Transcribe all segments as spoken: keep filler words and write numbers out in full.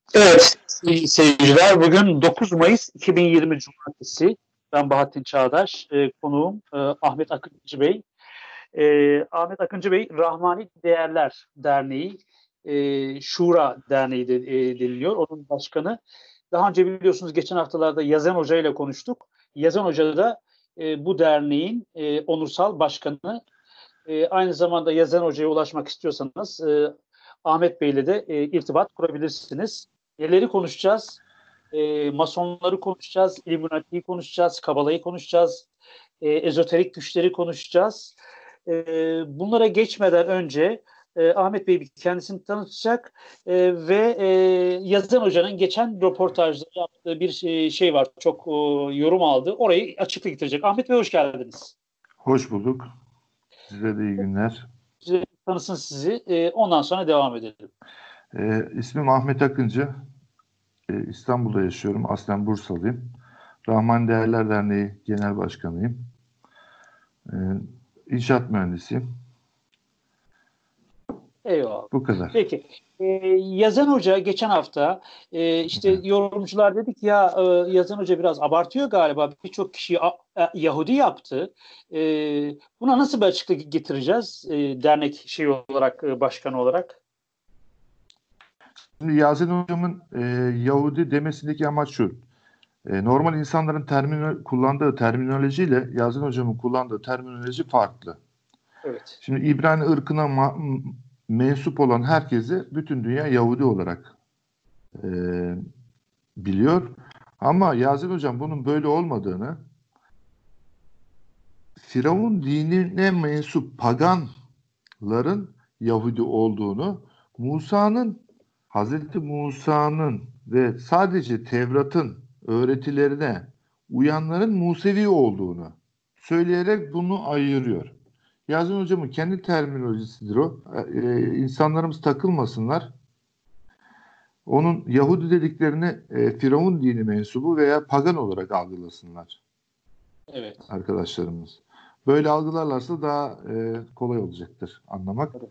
Evet, iyi seyirciler. Bugün dokuz Mayıs iki bin yirmi Cumartesi. Ben Bahattin Çağdaş, e, konuğum e, Ahmet Akıncı Bey. E, Ahmet Akıncı Bey, Rahmani Değerler Derneği, e, Şura Derneği de, e, deniliyor. Onun başkanı. Daha önce biliyorsunuz geçen haftalarda Yazen Hoca ile konuştuk. Yazen Hoca da e, bu derneğin e, onursal başkanı. E, aynı zamanda Yazen Hoca'ya ulaşmak istiyorsanız e, Ahmet Bey'le de e, irtibat kurabilirsiniz. Neleri konuşacağız? E, masonları konuşacağız, Illuminati'yi konuşacağız, Kabala'yı konuşacağız, e, ezoterik güçleri konuşacağız. E, Bunlara geçmeden önce e, Ahmet Bey bir kendisini tanıtacak e, ve e, Yazan Hoca'nın geçen röportajda yaptığı bir şey, şey var, çok o, yorum aldı. Orayı açıklık getirecek. Ahmet Bey hoş geldiniz. Hoş bulduk. Size de iyi günler. Size tanısın sizi. E, ondan sonra devam edelim. Ee, ismim Ahmet Akıncı. Ee, İstanbul'da yaşıyorum. Aslen Bursalıyım. Rahman Değerler Derneği Genel Başkanıyım. Ee, İnşaat mühendisiyim. Eyvallah. Bu kadar. Peki. Ee, Yazan Hoca geçen hafta e, işte Evet. yorumcular dedi ki ya e, Yazan Hoca biraz abartıyor galiba. Birçok kişiyi a- a- Yahudi yaptı. E, Buna nasıl bir açıklık getireceğiz e, dernek şey olarak, e, başkan olarak? Şimdi Yasin Hocam'ın e, Yahudi demesindeki amaç şu. E, normal insanların termino kullandığı terminolojiyle Yasin Hocam'ın kullandığı terminoloji farklı. Evet. Şimdi İbrani ırkına ma- mensup olan herkesi bütün dünya Yahudi olarak e, biliyor. Ama Yazır Hocam bunun böyle olmadığını, Firavun dinine mensup paganların Yahudi olduğunu, Musa'nın, Hazreti Musa'nın ve sadece Tevrat'ın öğretilerine uyanların Musevi olduğunu söyleyerek bunu ayırıyor. Yazın Hocam'ın kendi terminolojisidir o. Ee, insanlarımız takılmasınlar. Onun Yahudi dediklerini e, Firavun dini mensubu veya pagan olarak algılasınlar Evet. arkadaşlarımız. Böyle algılarlarsa daha e, kolay olacaktır anlamak. Evet.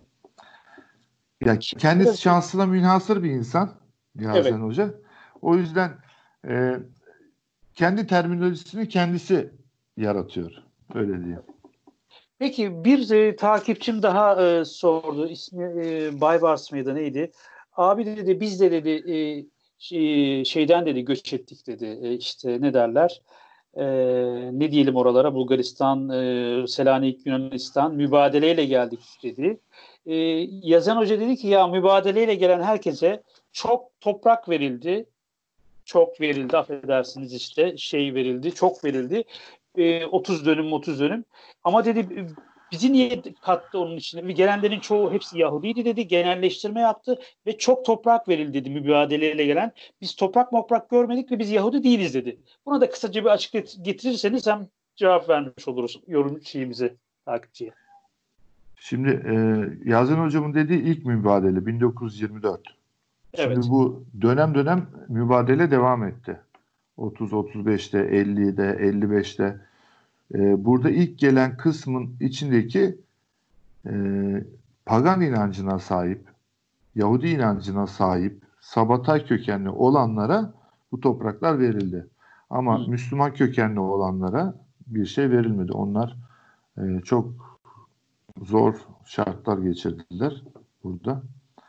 Ya Şimdi kendisi biraz- şansına münhasır bir insan Yazen evet. Hoca. O yüzden e, kendi terminolojisini kendisi yaratıyor. Öyle diyeyim. Peki bir e, takipçim daha e, sordu. İsmi e, Baybars mıydı neydi? Abi dedi biz de dedi e, şey- şeyden dedi göç ettik dedi. E, işte ne derler? E, Ne diyelim oralara? Bulgaristan, e, Selanik, Yunanistan mübadeleyle geldik dedi. E, Yazan Hoca dedi ki ya mübadeleyle gelen herkese çok toprak verildi. Çok verildi affedersiniz işte şey verildi çok verildi e, otuz dönüm otuz dönüm ama dedi bizi niye kattı onun içine gelenlerin çoğu hepsi Yahudiydi dedi genelleştirme yaptı ve çok toprak verildi dedi mübadeleyle gelen biz toprak moprak görmedik ve biz Yahudi değiliz dedi. Buna da kısaca bir açıklık getirirseniz hem cevap vermiş oluruz yorum şeyimize takipçiye. Şimdi e, Yazen Hocam'ın dediği ilk mübadele bin dokuz yüz yirmi dört. Şimdi Evet. bu dönem dönem mübadele devam etti. otuz otuz beşte, ellide, elli beşte. E, burada ilk gelen kısmın içindeki e, pagan inancına sahip, Yahudi inancına sahip, Sabatay kökenli olanlara bu topraklar verildi. Ama Hmm. Müslüman kökenli olanlara bir şey verilmedi. Onlar e, çok zor şartlar geçirdiler burada.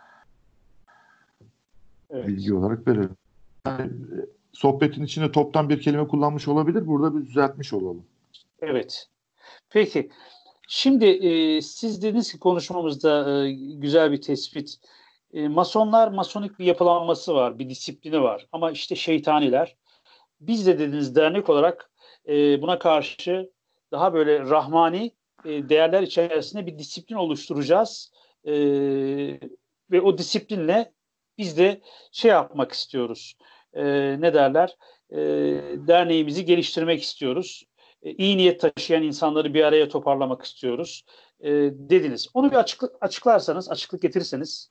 Evet. Bilgi olarak verelim. Yani, e, sohbetin içinde toptan bir kelime kullanmış olabilir. Burada bir düzeltmiş olalım. Evet. Peki. Şimdi e, siz dediniz ki konuşmamızda e, güzel bir tespit. E, masonlar, masonik bir yapılanması var, bir disiplini var. Ama işte şeytaniler. Biz de dediniz dernek olarak e, buna karşı daha böyle rahmani e, değerler içerisinde bir disiplin oluşturacağız. E, Ve o disiplinle biz de şey yapmak istiyoruz. E, Ne derler? E, Derneğimizi geliştirmek istiyoruz. E, iyi niyet taşıyan insanları bir araya toparlamak istiyoruz. E, dediniz. Onu bir açıklık, açıklarsanız, açıklık getirirseniz.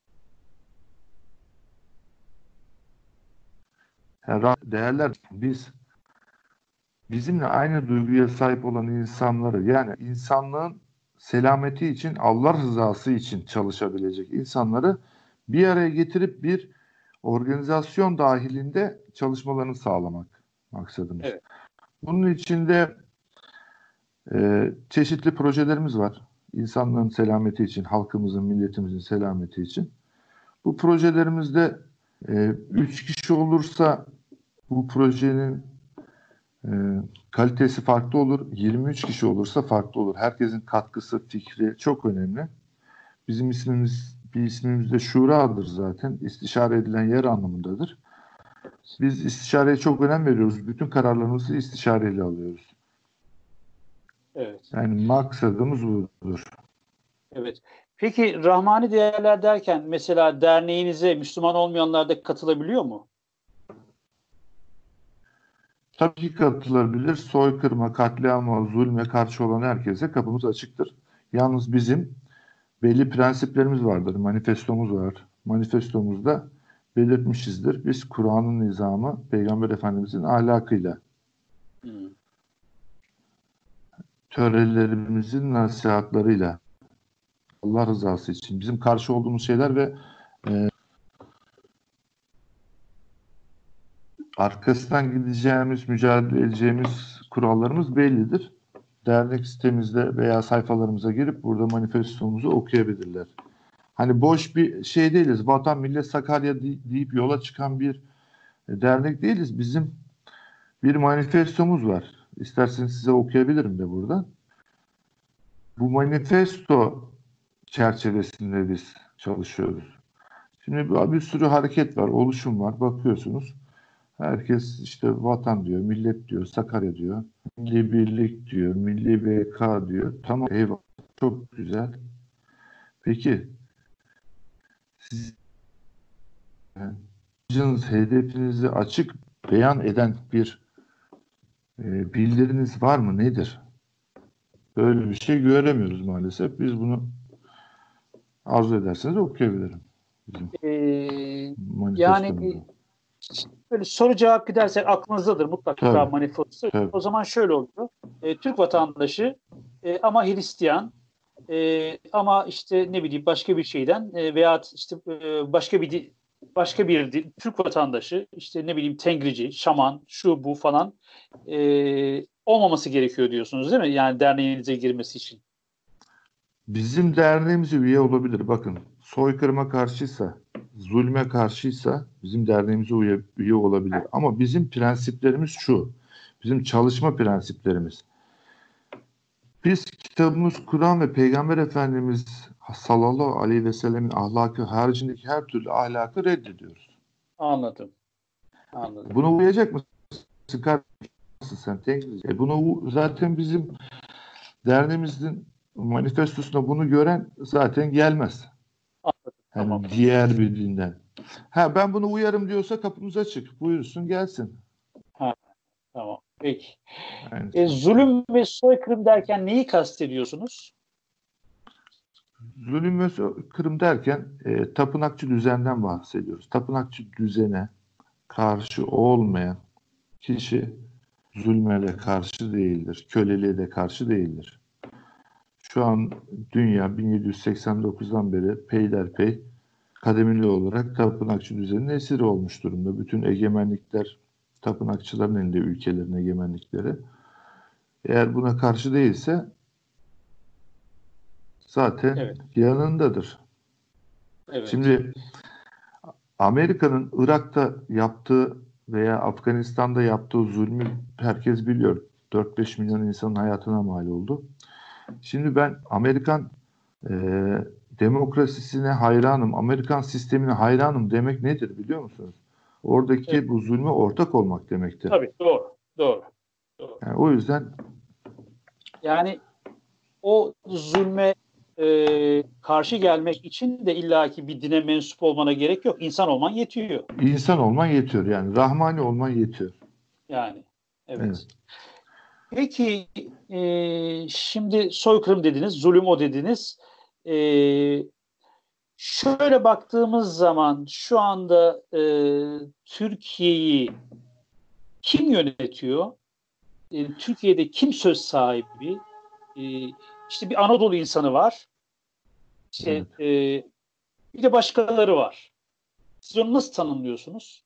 Yani değerler biz bizimle aynı duyguya sahip olan insanları yani insanlığın selameti için Allah rızası için çalışabilecek insanları bir araya getirip bir organizasyon dahilinde çalışmalarını sağlamak maksadımız. Evet. Bunun içinde e, çeşitli projelerimiz var. İnsanların selameti için, halkımızın, milletimizin selameti için. Bu projelerimizde e, üç kişi olursa bu projenin e, kalitesi farklı olur. yirmi üç kişi olursa farklı olur. Herkesin katkısı, fikri çok önemli. Bizim ismimiz, bir ismimiz de şuradır zaten. İstişare edilen yer anlamındadır. Biz istişareye çok önem veriyoruz. Bütün kararlarımızı istişareyle alıyoruz. Evet. Yani maksadımız budur. Evet. Peki Rahmani değerler derken mesela derneğinize Müslüman olmayanlar da katılabiliyor mu? Tabii ki katılabilir. Soykırıma, katliama, zulme karşı olan herkese kapımız açıktır. Yalnız bizim belli prensiplerimiz vardır. Manifestomuz var. Manifestomuzda belirtmişizdir. Biz Kur'an'ın nizamı, Peygamber Efendimizin ahlakıyla, Hmm. törelerimizin nasihatlarıyla, Allah rızası için bizim karşı olduğumuz şeyler ve e, arkasından gideceğimiz, mücadele edeceğimiz kurallarımız bellidir. Dernek sitemizde veya sayfalarımıza girip burada manifestomuzu okuyabilirler. Hani boş bir şey değiliz. Vatan, Millet, Sakarya deyip yola çıkan bir dernek değiliz. Bizim bir manifestomuz var. İsterseniz size okuyabilirim de burada. Bu manifesto çerçevesinde biz çalışıyoruz. Şimdi bir, bir sürü hareket var, oluşum var. Bakıyorsunuz. Herkes işte vatan diyor, millet diyor, Sakarya diyor, milli birlik diyor, milli B K diyor. Tamam, eyvallah, çok güzel. Peki siz yani, hedefinizi açık beyan eden bir e, bildiriniz var mı? Nedir? Böyle bir şey göremiyoruz maalesef. Biz bunu arzu ederseniz okuyabilirim. Bizim Ee, yani manifestomuzu. böyle soru cevap gidersek aklınızdadır mutlaka Tabii, manifesto. tabii. O zaman şöyle oluyor. E, Türk vatandaşı e, ama Hristiyan e, ama işte ne bileyim başka bir şeyden e, veya işte e, başka bir di- başka bir di- Türk vatandaşı işte ne bileyim Tengrici, Şaman, şu bu falan e, olmaması gerekiyor diyorsunuz değil mi? Yani derneğinize girmesi için. Bizim derneğimize üye olabilir. Bakın, soykırıma karşıysa, zulme karşıysa bizim derneğimize üye, üye olabilir. Ama bizim prensiplerimiz şu. Bizim çalışma prensiplerimiz. Biz kitabımız Kur'an ve Peygamber Efendimiz sallallahu aleyhi ve sellemin ahlakı haricindeki her türlü ahlakı reddediyoruz. Anladım. Anladım. Buna uyacak mısın kardeşim sen? Tengriz? E buna u- zaten bizim derneğimizin manifestosunda bunu gören zaten gelmez. Anladım. Tamam. Yani diğer bir dinden. Ha, ben bunu uyarım diyorsa kapımız açık. Buyursun gelsin. Ha, tamam. Peki. Yani, E, zulüm ve soykırım derken neyi kastediyorsunuz? zulüm ve soykırım derken e, tapınakçı düzenden bahsediyoruz. Tapınakçı düzene karşı olmayan kişi zulme de karşı değildir. Köleliğe de karşı değildir. Şu an dünya bin yedi yüz seksen dokuzdan beri peyderpey kademeli olarak tapınakçı düzeninin esiri olmuş durumda. Bütün egemenlikler tapınakçıların elinde, ülkelerin egemenlikleri. Eğer buna karşı değilse zaten Evet. yanındadır. Evet. Şimdi Amerika'nın Irak'ta yaptığı veya Afganistan'da yaptığı zulmü herkes biliyor. dört beş milyon insanın hayatına mal oldu. Şimdi ben Amerikan e, demokrasisine hayranım, Amerikan sistemine hayranım demek nedir biliyor musunuz? Evet. Oradaki bu zulme ortak olmak demektir. Tabii doğru. Doğru. Doğru. Yani o yüzden Yani o zulme e, karşı gelmek için de illaki bir dine mensup olmana gerek yok. İnsan olman yetiyor. insan olman yetiyor. Yani Rahmani olman yetiyor. Yani Evet. evet. Peki e, şimdi soykırım dediniz, zulüm o dediniz. E, şöyle baktığımız zaman şu anda e, Türkiye'yi kim yönetiyor? E, Türkiye'de kim söz sahibi? E, işte bir Anadolu insanı var. İşte Evet. e, bir de başkaları var. Siz onu nasıl tanımlıyorsunuz?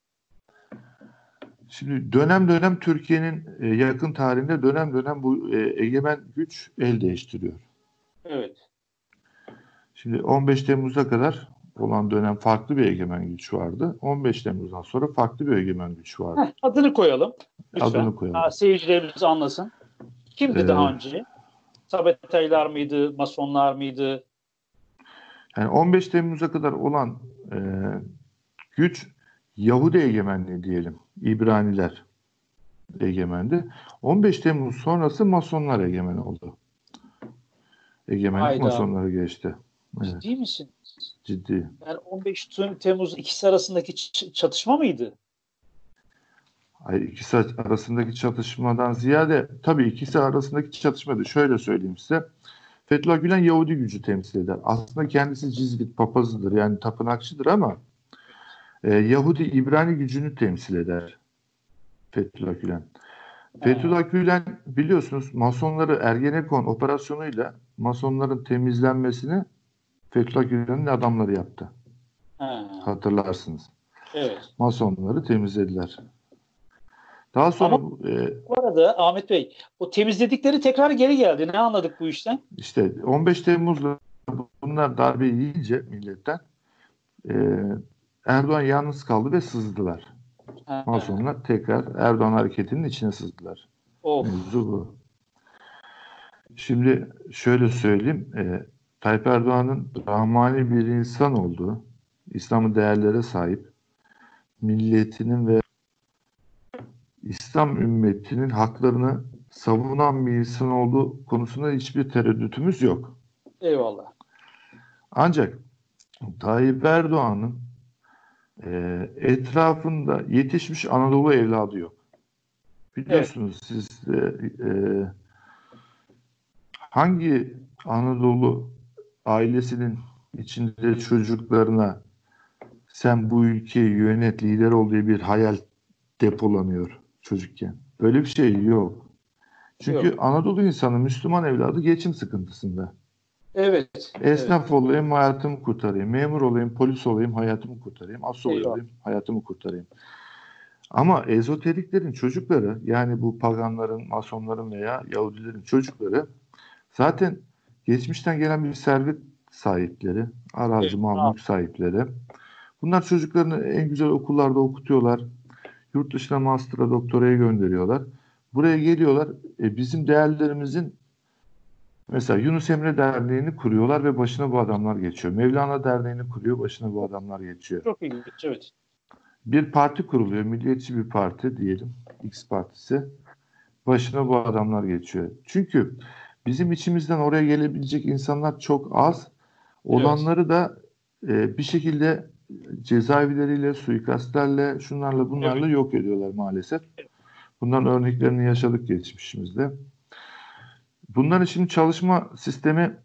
Şimdi dönem dönem Türkiye'nin e, yakın tarihinde dönem dönem bu e, egemen güç el değiştiriyor. Evet. Şimdi on beş Temmuz'a kadar olan dönem farklı bir egemen güç vardı. on beş Temmuz'dan sonra farklı bir egemen güç vardı. Heh, adını koyalım lütfen. Adını koyalım. Ha, seyircilerimiz anlasın. Kimdi Ee, daha önce? Sabetaylar mıydı? Masonlar mıydı? yani on beş Temmuz'a kadar olan e, güç Yahudi egemenliği diyelim. İbraniler egemendi. on beş Temmuz sonrası Masonlar egemen oldu. Egemenlik Hayda. Masonlara geçti. Evet, Ciddi misin? ciddi. Yani on beş Temmuz ikisi arasındaki ç- çatışma mıydı? Hayır, ikisi arasındaki çatışmadan ziyade tabii ikisi arasındaki çatışmadı. Şöyle söyleyeyim size. Fethullah Gülen Yahudi gücü temsil eder. Aslında kendisi Cizvit papazıdır, yani tapınakçıdır ama e, Yahudi İbrani gücünü temsil eder Fethullah Gülen. Fethullah Gülen biliyorsunuz Masonları Ergenekon operasyonuyla Masonların temizlenmesini Fethullah Gülen'in adamları yaptı. Ha, Hatırlarsınız. evet. Masonları temizlediler. Daha sonra Ama e, bu arada Ahmet Bey, o temizledikleri tekrar geri geldi. Ne anladık bu işten? işte on beş Temmuz'da bunlar darbe yiyince milletten e, Erdoğan yalnız kaldı ve sızdılar. Ha, Masonlar tekrar Erdoğan hareketinin içine sızdılar. of. Mevzu bu. Şimdi şöyle söyleyeyim. E, Tayyip Erdoğan'ın rahmani bir insan olduğu, İslam'ın değerlere sahip, milletinin ve İslam ümmetinin haklarını savunan bir insan olduğu konusunda hiçbir tereddütümüz yok. Eyvallah. Ancak Tayyip Erdoğan'ın e, etrafında yetişmiş Anadolu evladı yok. Biliyorsunuz evet. Siz de e, hangi Anadolu ailesinin içinde çocuklarına sen bu ülkeyi yönet, lider ol diye bir hayal depolanıyor çocukken. Böyle bir şey yok. Çünkü yok. Anadolu insanı, Müslüman evladı geçim sıkıntısında. Evet. Esnaf evet. olayım, hayatımı kurtarayım. Memur olayım, polis olayım, hayatımı kurtarayım. Assubay Eyvallah. olayım, hayatımı kurtarayım. Ama ezoteriklerin çocukları, yani bu paganların, masonların veya Yahudilerin çocukları zaten geçmişten gelen bir servet sahipleri, arazi, Evet. mal, mülk sahipleri. Bunlar çocuklarını en güzel okullarda okutuyorlar. Yurt dışına master'a, doktoraya gönderiyorlar. Buraya geliyorlar. E, bizim değerlerimizin mesela Yunus Emre Derneği'ni kuruyorlar ve başına bu adamlar geçiyor. Mevlana Derneği'ni kuruyor, başına bu adamlar geçiyor. Çok ilginç, evet. Bir parti kuruluyor, milliyetçi bir parti diyelim, X partisi. Başına bu adamlar geçiyor. Çünkü bizim içimizden oraya gelebilecek insanlar çok az. Olanları evet. da e, bir şekilde cezaevileriyle, suikastlerle, şunlarla bunlarla evet. yok ediyorlar maalesef. Bunların örneklerini yaşadık geçmişimizde. Bunların şimdi çalışma sistemi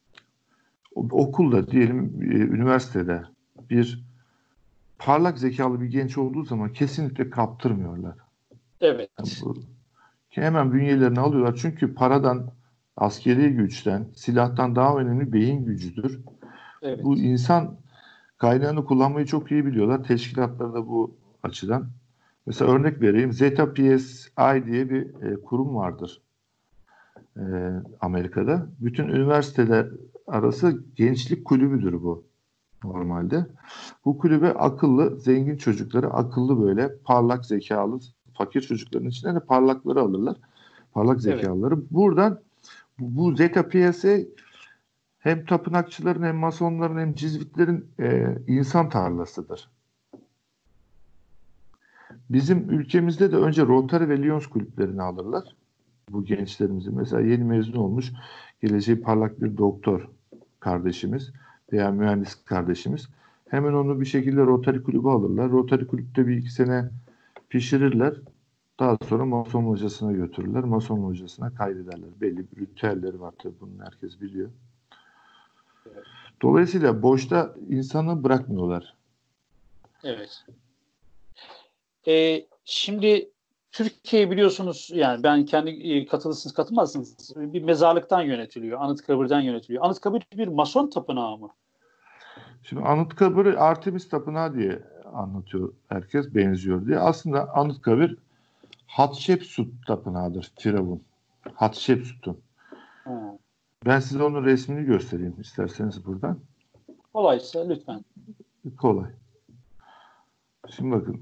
okulda diyelim, e, üniversitede bir parlak zekalı bir genç olduğu zaman kesinlikle kaptırmıyorlar. Evet. Yani bu, hemen bünyelerini alıyorlar. Çünkü paradan, askeri güçten, silahtan daha önemli beyin gücüdür. Evet. Bu insan kaynağını kullanmayı çok iyi biliyorlar. Teşkilatları da bu açıdan. Mesela örnek vereyim. Zeta P S I diye bir e, kurum vardır e, Amerika'da. Bütün üniversiteler arası gençlik kulübüdür bu normalde. Bu kulübe akıllı, zengin çocukları, akıllı böyle parlak zekalı, fakir çocukların içine de parlakları alırlar. Parlak zekalıları. Evet. Buradan bu, bu Zeta P S I hem tapınakçıların hem masonların hem cizvitlerin e, insan tarlasıdır. Bizim ülkemizde de önce Rotary ve Lions kulüplerini alırlar. Bu gençlerimizi. Mesela yeni mezun olmuş, geleceği parlak bir doktor kardeşimiz veya mühendis kardeşimiz. Hemen onu bir şekilde Rotary kulübü alırlar. Rotary kulüpte bir iki sene pişirirler. Daha sonra mason hocasına götürürler. Mason hocasına kaydederler. Belli bir ritüelleri var tabii, bunu herkes biliyor. Dolayısıyla boşta insanı bırakmıyorlar. Evet. Ee, şimdi Türkiye biliyorsunuz, yani ben kendi katılırsınız katılmazsınız, bir mezarlıktan yönetiliyor. Anıtkabir'den yönetiliyor. Anıtkabir bir mason tapınağı mı? Şimdi Anıtkabir'i Artemis Tapınağı diye anlatıyor herkes benziyor diye. Aslında Anıtkabir Hatshepsut tapınağıdır. Firavun. Hatshepsut'un. Ha. Ben size onun resmini göstereyim isterseniz buradan. Kolaysa lütfen. Kolay. Şimdi bakın.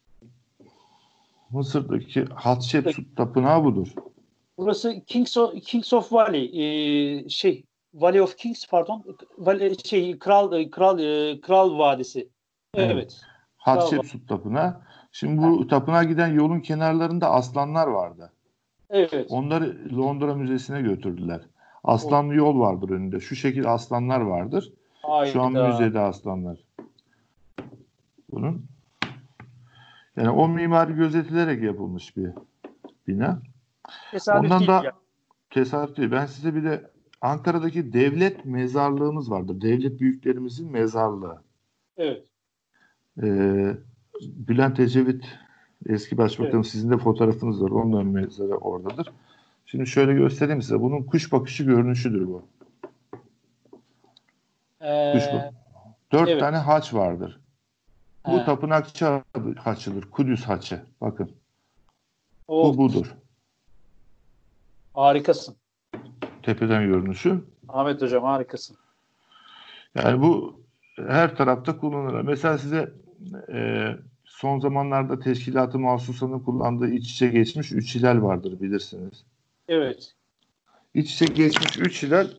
Mısır'daki Hatshepsut tapınağı budur. Burası Kings of, Kings of Valley. Ee, şey Valley of Kings pardon. Valley, şey Kral Kral Kral Vadisi. Evet. Evet. Hatshepsut tapınağı. Şimdi bu ha. tapınağa giden yolun kenarlarında aslanlar vardı. Evet. Onları Londra Müzesi'ne götürdüler. Aslanlı yol vardır önünde. Şu şekilde aslanlar vardır. Hayda. Şu an müzede aslanlar. Bunun yani o mimari gözetilerek yapılmış bir bina. Tesadüf Ondan değil da ya. tesadüf değil. Ben size bir de Ankara'daki devlet mezarlığımız vardır. Devlet büyüklerimizin mezarlığı. Evet. Ee, Bülent Ecevit eski başbakanım, evet. Sizin de fotoğrafınız var. Onların mezarı oradadır. Şimdi şöyle göstereyim size. Bunun kuş bakışı görünüşüdür bu. Ee, kuş bak. Dört evet. tane haç vardır. He. Bu tapınakçı haçıdır. Kudüs haçı. Bakın. O. Bu budur. Harikasın. Tepeden görünüşü. Ahmet Hocam harikasın. Yani bu her tarafta kullanılır. Mesela size e, son zamanlarda Teşkilat-ı Mahsusa'nın kullandığı iç içe geçmiş üç hilal vardır, bilirsiniz. Evet. İç içe geçmiş üç hilal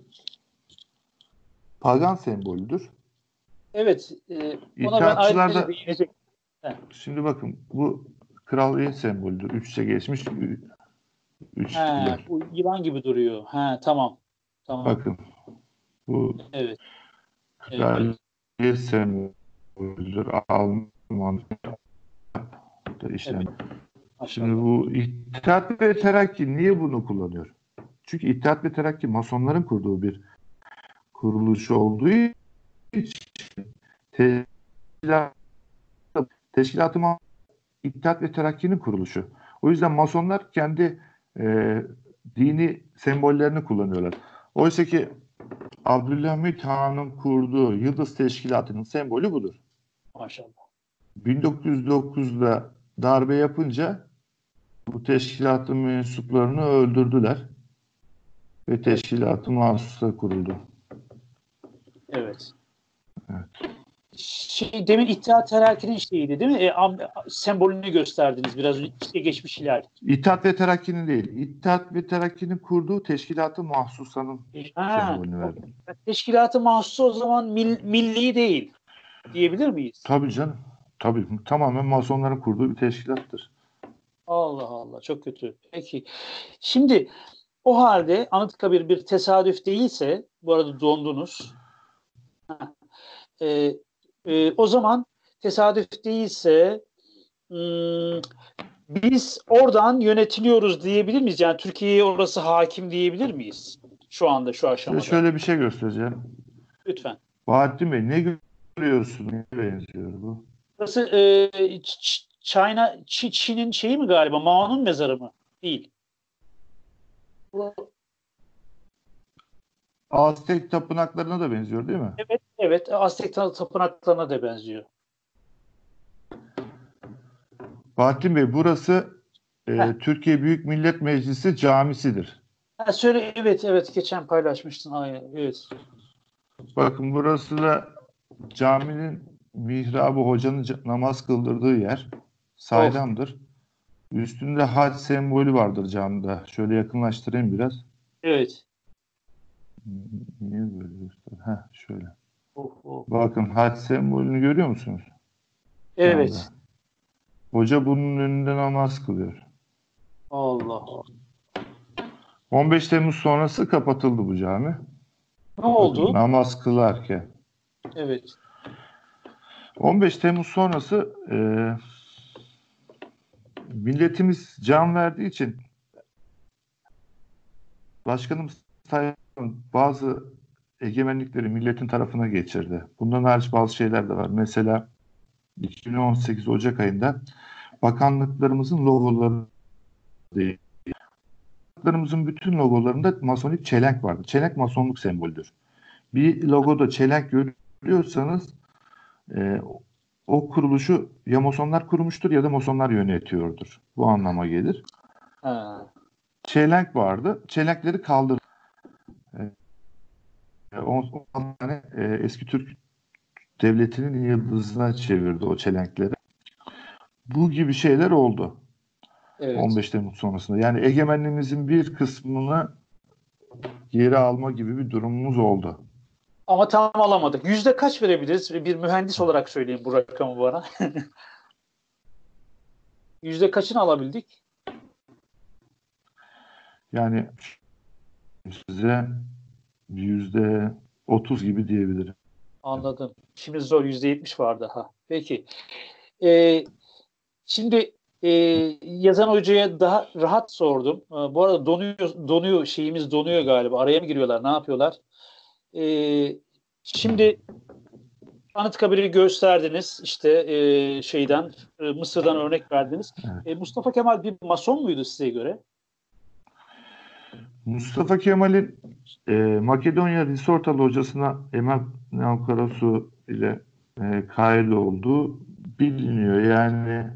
pagan sembolüdür. Evet. E, ona ben ayrıca değinecek. Şimdi bakın bu kraliyet sembolüdür. Üç içe geçmiş üç He, hilal. Bu yılan gibi duruyor. He, tamam. Tamam. Bakın bu evet. kraliyet evet. sembolüdür. Alman işte. Evet. Şimdi bu İttihat ve Terakki niye bunu kullanıyor? Çünkü İttihat ve Terakki Masonların kurduğu bir kuruluş olduğu için teşkilat, teşkilatı İttihat ve Terakki'nin kuruluşu. O yüzden Masonlar kendi e, dini sembollerini kullanıyorlar. Oysa ki Abdülhamit Han'ın kurduğu Yıldız Teşkilatı'nın sembolü budur. Maşallah. bin dokuz yüz dokuzda darbe yapınca bu teşkilatın mensuplarını öldürdüler ve teşkilatı mahsusa kuruldu. Evet. Evet. Şey, demin İttihat Terakki'nin şeyiydi değil mi? E, am, sembolünü gösterdiniz biraz işte geçmiş hilal. İttihat ve Terakki'nin değil. İttihat ve Terakki'nin kurduğu teşkilatı mahsusanın ha, sembolünü verdim. Teşkilatı mahsusa o zaman mil, milli değil diyebilir miyiz? Tabii canım. Tabii. Tamamen Masonların kurduğu bir teşkilattır. Allah Allah. Çok kötü. Peki. Şimdi o halde Anıtkabir bir tesadüf değilse, bu arada dondunuz. E, e, o zaman tesadüf değilse hmm, biz oradan yönetiliyoruz diyebilir miyiz? Yani Türkiye'ye orası hakim diyebilir miyiz? Şu anda, şu aşamada. Size şöyle bir şey göstereceğim. Lütfen. Bahattin Bey, ne görüyorsun? Ne benziyor bu? Burası e, China, Çin'in şeyi mi galiba? Mao'nun mezarı mı? Değil. Bu... Aztek tapınaklarına da benziyor değil mi? Evet, evet. Aztek tapınaklarına da benziyor. Bahattin Bey, burası e, Türkiye Büyük Millet Meclisi camisidir. Ha, söyle, evet, evet. Geçen paylaşmıştın. Hayır, evet. Bakın burası da caminin mihrabı, hocanın namaz kıldırdığı yer. Saydamdır. Oh. Üstünde hac sembolü vardır camda. Şöyle yakınlaştırayım biraz. Evet. Niye böyle göster? Heh, şöyle. Oh, oh. Bakın hac sembolünü görüyor musunuz? Evet. Camda. Hoca bunun önünde namaz kılıyor. Allah Allah. on beş Temmuz sonrası kapatıldı bu cami. Ne oldu? Bakın, namaz kılarken. Evet. on beş Temmuz sonrası e, milletimiz can verdiği için başkanımız bazı egemenlikleri milletin tarafına geçirdi. Bundan hariç bazı şeyler de var. Mesela iki bin on sekiz Ocak ayında bakanlıklarımızın logoları değil. Bakanlıklarımızın bütün logolarında masonik çelenk vardı. Çelenk masonluk sembolüdür. Bir logoda çelenk görüyorsanız e, o kuruluşu ya Masonlar kurmuştur ya da Masonlar yönetiyordur. Bu anlama gelir. Ha, Çelenk vardı. Çelenkleri kaldırdı. E, on, on tane e, eski Türk devletinin yıldızına çevirdi o çelenkleri. Bu gibi şeyler oldu evet. on beş Temmuz sonrasında. Yani egemenliğimizin bir kısmını geri alma gibi bir durumumuz oldu. Ama tam alamadık. Yüzde kaç verebiliriz? Bir mühendis olarak söyleyin bu rakamı bana. Yüzde kaçını alabildik? Yani size yüzde otuz gibi diyebilirim. Anladım. İşimiz zor. Yüzde yetmiş var daha. Peki. Ee, şimdi e, yazan hocaya daha rahat sordum. Ee, bu arada donuyor, donuyor şeyimiz donuyor galiba. Araya mı giriyorlar? Ne yapıyorlar? Ee, şimdi Anıtkabir'i gösterdiniz. İşte e, şeyden e, Mısır'dan örnek verdiniz. Evet. E, Mustafa Kemal bir mason muydu size göre? Mustafa Kemal'in e, Makedonya Risortalı hocasına Emel Navkarasu ile e, kayıt olduğu biliniyor. Yani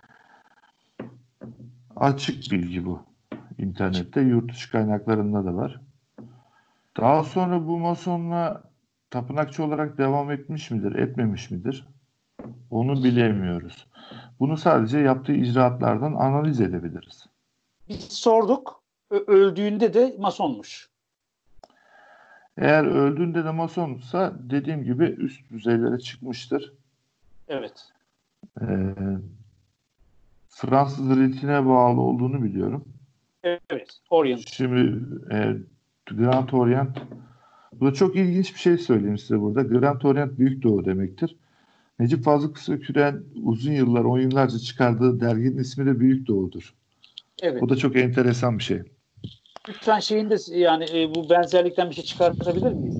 açık bilgi bu. İnternette, yurt dışı kaynaklarında da var. Daha sonra bu masonla tapınakçı olarak devam etmiş midir, etmemiş midir? Onu bilemiyoruz. Bunu sadece yaptığı icraatlardan analiz edebiliriz. Biz sorduk. Ö- öldüğünde de masonmuş. Eğer öldüğünde de masonsa dediğim gibi üst düzeylere çıkmıştır. Evet. Ee, Fransız ritine bağlı olduğunu biliyorum. Evet. Orient. Şimdi e, Grand Orient, bu da çok ilginç bir şey söyleyeyim size burada. Grand Orient Büyük Doğu demektir. Necip Fazıl Kısaküren uzun yıllar, on yıllarca çıkardığı derginin ismi de Büyük Doğu'dur. Evet. O da çok enteresan bir şey. Lütfen şeyin de yani e, bu benzerlikten bir şey çıkartabilir miyiz?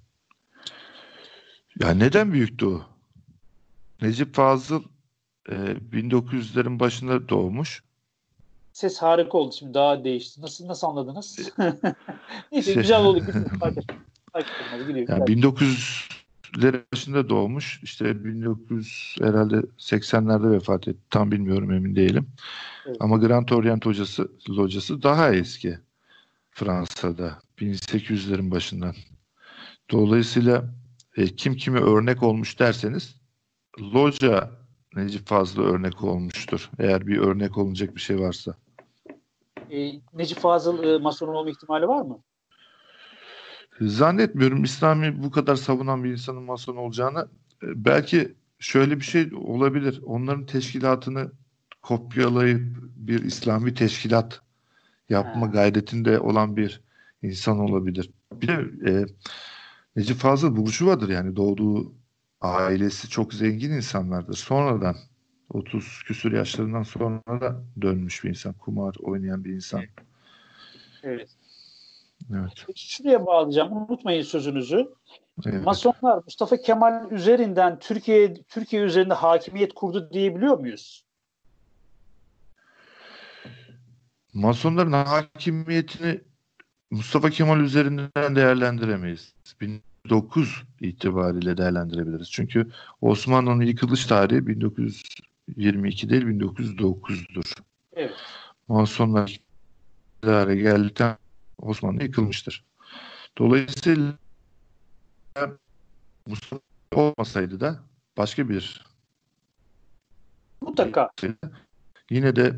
Ya neden Büyük Doğu? Necip Fazıl e, bin dokuz yüzlerin başında doğmuş. Ses harika oldu. Şimdi daha değişti. Nasıl nasıl anladınız? Neyse Şey, güzel oldu. Güzel. Fark ettim. Fark ettim. Hadi gidiyor. yani Güzel. bin dokuz yüzlerin başında doğmuş. İşte bin dokuz yüz herhalde seksenlerde vefat etti. Tam bilmiyorum, emin değilim. Evet. Ama Grand Orient hocası, hocası daha eski Fransa'da. bin sekiz yüzlerin başından. Dolayısıyla e, kim kime örnek olmuş derseniz Loca Necip Fazıl'a örnek olmuştur. Eğer bir örnek olunacak bir şey varsa. E, Necip Fazıl e, mason olma ihtimali var mı? Zannetmiyorum İslami bu kadar savunan bir insanın mason olacağını. E, Belki şöyle bir şey olabilir. Onların teşkilatını kopyalayıp bir İslami teşkilat yapma Ha, gayretinde olan bir insan olabilir. Bir de e, Necip Fazıl burjuvadır, yani doğduğu ailesi çok zengin insanlardır. Sonradan otuz küsur yaşlarından sonra da dönmüş bir insan. Kumar oynayan bir insan. evet. Evet. Şuraya bağlayacağım. Unutmayın sözünüzü. Evet. Masonlar Mustafa Kemal üzerinden Türkiye Türkiye üzerinde hakimiyet kurdu diyebiliyor muyuz? Masonların hakimiyetini Mustafa Kemal üzerinden değerlendiremeyiz. bin dokuz itibariyle değerlendirebiliriz. Çünkü Osmanlı'nın yıkılış tarihi bin dokuz yüz yirmi iki değil bin dokuz yüz dokuzdur. Evet. Masonlar iktidara geldikten Osmanlı yıkılmıştır. Dolayısıyla Mustafa olmasaydı da başka bir Mutlaka. yine de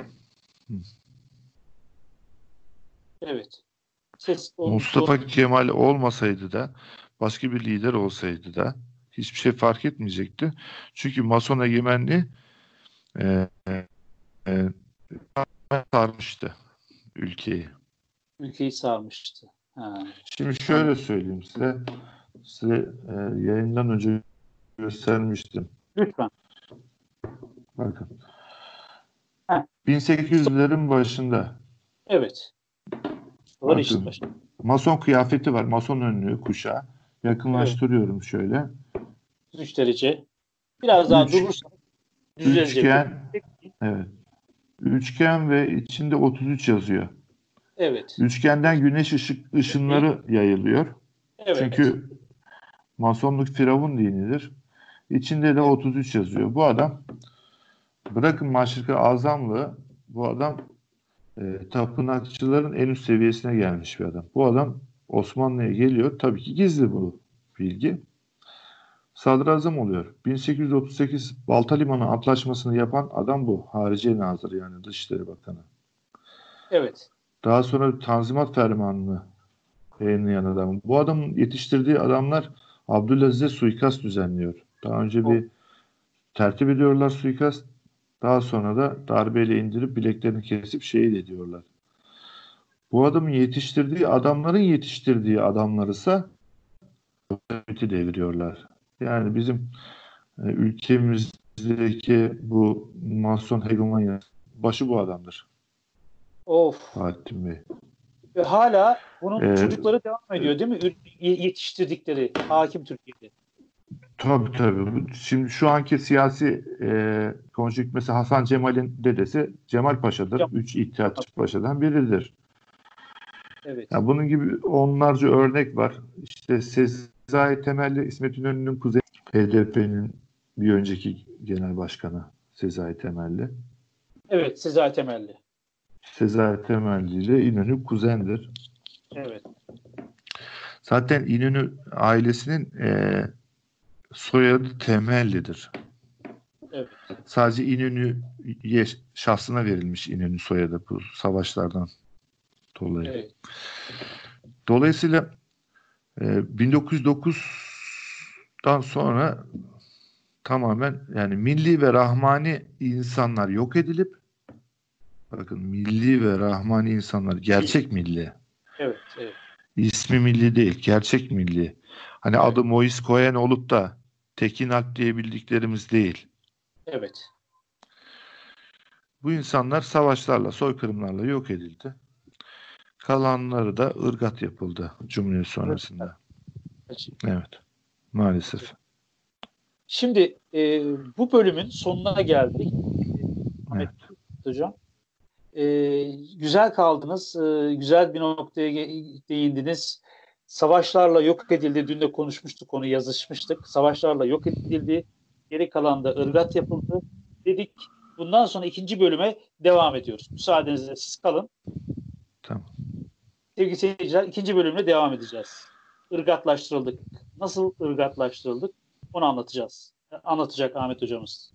Evet. Ses don, don, Mustafa Kemal olmasaydı da başka bir lider olsaydı da hiçbir şey fark etmeyecekti. Çünkü Mason egemenliği e, e, sarmıştı ülkeyi. ülkeyi sarmıştı. Ha, Şimdi şöyle anladım. söyleyeyim size. Size e, yayından önce göstermiştim. Lütfen. Bakın. Heh, bin sekiz yüzlerin başında evet. Var işin bakın başı. Mason kıyafeti var. Mason önlüğü, kuşağı. Evet. Yakınlaştırıyorum şöyle. üç derece. Biraz daha Üç, durursa düzelecek. üçgen, evet. Üçgen ve içinde otuz üç yazıyor. Evet. Üçgenden güneş ışık ışınları yayılıyor. Evet. Çünkü Masonluk Firavun dinidir. İçinde de otuz üç yazıyor. Bu adam, bırakın Maşrık-ı Azamlığı, bu adam e, tapınakçıların en üst seviyesine gelmiş bir adam. Bu adam Osmanlı'ya geliyor. Tabii ki gizli bu bilgi. Sadrazam oluyor. bin sekiz yüz otuz sekiz Balta Limanı Antlaşması'nı yapan adam bu. Hariciye Nazırı, yani Dışişleri Bakanı. Evet. Daha sonra Tanzimat Fermanı'nı yayınlayan adam. Bu adamın yetiştirdiği adamlar Abdülaziz'e suikast düzenliyor. Daha önce O, bir tertip ediyorlar suikast. Daha sonra da darbeyle indirip bileklerini kesip şehit ediyorlar. Bu adamın yetiştirdiği adamların yetiştirdiği adamlarısa devleti deviriyorlar. Yani bizim e, ülkemizdeki bu Mason hegemonya başı bu adamdır. of. Bahattin Bey. Ve hala bunun E, çocukları devam ediyor değil mi? Ür- ye- Yetiştirdikleri hakim Türkiye'de. tabii tabii. Bu- Şimdi şu anki siyasi e, konjük mesela Hasan Cemal'in dedesi Cemal Paşa'dır. Hocam, Üç İttihatçı Paşa'dan biridir. evet. Ya bunun gibi onlarca örnek var. İşte Sezai Temelli, İsmet İnönü'nün kuzeni, H D P'nin bir önceki genel başkanı Sezai Temelli. Evet, Sezai Temelli. Sezai Temelli ile İnönü kuzendir. Evet. Zaten İnönü ailesinin e, soyadı Temelli'dir. Evet. Sadece İnönü'ye şahsına verilmiş İnönü soyadı bu savaşlardan dolayı. Evet. Dolayısıyla e, bin dokuz yüz dokuzdan sonra tamamen, yani milli ve rahmani insanlar yok edilip, bakın, milli ve rahmani insanlar, gerçek milli. Evet. Evet. İsmi milli değil, gerçek milli. Hani Evet. adı Moise Cohen olup da Tekin Alp diye bildiklerimiz değil. Evet. Bu insanlar savaşlarla, soykırımlarla yok edildi. Kalanları da ırgat yapıldı Cumhuriyet sonrasında. Evet, maalesef. Şimdi e, bu bölümün sonuna geldik. Ahmet Evet. Hocam. E, güzel kaldınız. E, güzel bir noktaya değindiniz. Savaşlarla yok edildi. Dün de konuşmuştuk, onu yazışmıştık. Savaşlarla yok edildi. Geri kalan da ırgat yapıldı. Dedik. Bundan sonra ikinci bölüme devam ediyoruz. Müsaadenizle siz kalın. Tamam. Sevgili seyirciler, ikinci bölümle devam edeceğiz. Irgatlaştırıldık. Nasıl ırgatlaştırıldık? Onu anlatacağız. Anlatacak Ahmet hocamız.